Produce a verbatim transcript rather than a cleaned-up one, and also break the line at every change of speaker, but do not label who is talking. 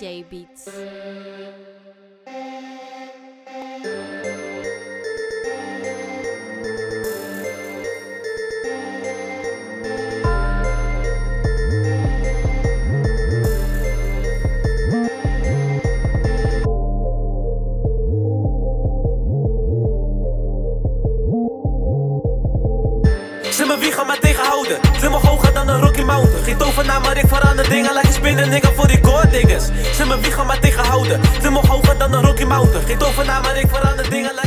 J Beats.
Ze me wiegen maar tegenhouden. Ze me hoger dan een Rocky Mountain. Geen tovenaar maar ik verander dingen. Laat je spinnen nigga voor die gold diggers. Ze me wiegen maar tegenhouden. Ze me hoger dan een Rocky Mountain. Geen tovenaar maar ik verander dingen.